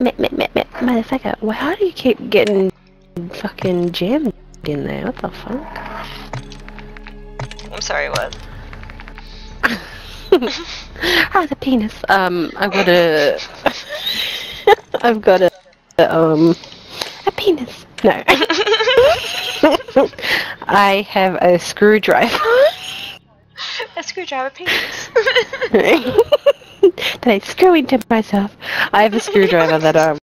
Motherfucker, well, how do you keep getting fucking jammed in there? What the fuck? I'm sorry, what? Ah, the penis. I've got a... I've got a penis. No. I have a screwdriver. A screwdriver penis. That I screw into myself. I have a screwdriver that